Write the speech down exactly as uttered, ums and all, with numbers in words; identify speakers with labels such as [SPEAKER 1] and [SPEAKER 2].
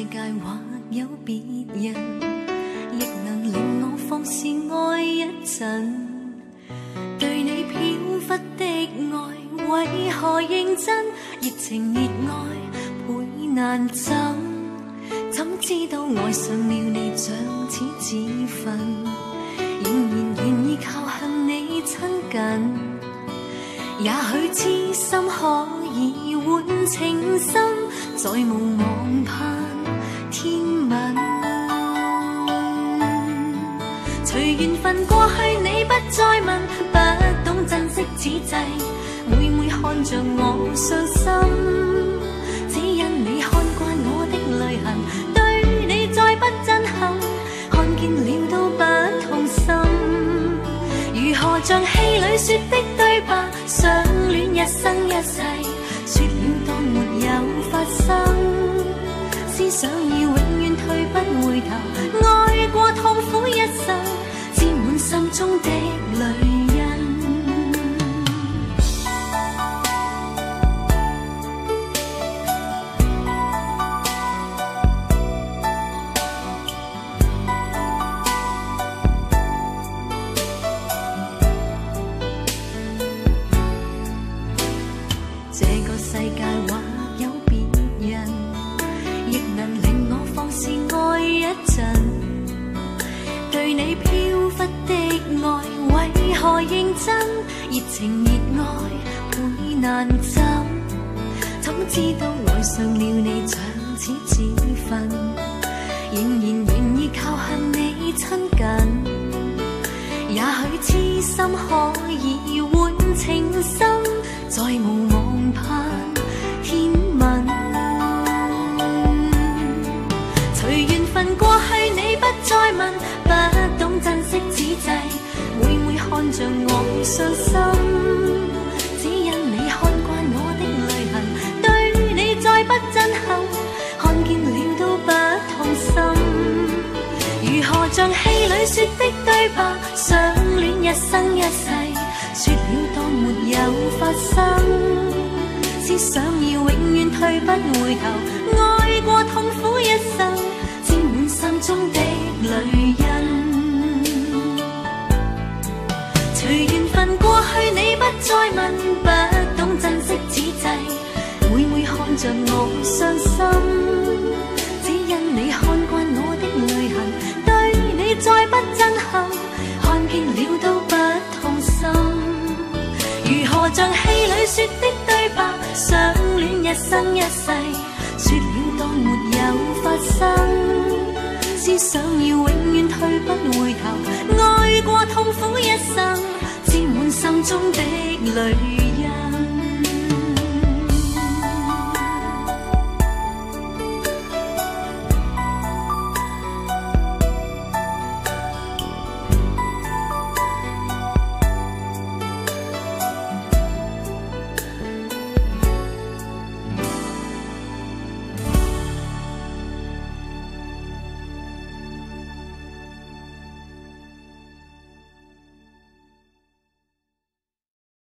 [SPEAKER 1] 界或有別人，亦能令我放肆愛一陣。對你飄忽的愛，為何認真？熱情熱愛倍難枕，怎知道愛上了你像似自焚，仍然願意靠向你親近。也許痴心可以換情深，再無望盼天問。隨緣分過去你不再問，不懂珍惜此際，每每看着我傷心，只因你看慣我的淚痕，對你再不憎恨，看見了都不痛心。如何像戲裏說的對白，相戀一生一世，說了當沒有發生，思想要永遠退不回頭，愛過痛苦一生，沾滿心中的淚印。這個世界或有別人，亦能令我放肆愛一陣。對你飄忽的愛，為何認真？熱情熱愛倍難枕，怎知道愛上了你像似自焚，仍然願意靠向你親近。也許痴心可以換情深，再無望盼天問。隨緣分過去你不再問，不懂珍惜此際，每每看着我傷心，只因你看慣我的淚痕，對你再不憎恨，看見了都不痛心。如何像戲裏說的對白，相戀一生一世，說了當沒有發生，思想要永遠退不回頭，愛過痛苦一生，沾滿心中的淚印。隨緣分過去你不再問，不懂珍惜此際，每每看着我傷心，只因你看慣我的淚痕，對你再不憎恨，看見了都不痛心。如何像戲裏說的對白，相戀一生一世，說了當沒有發生，思想要永遠退不回頭，愛過痛苦一生，沾滿心中的淚印。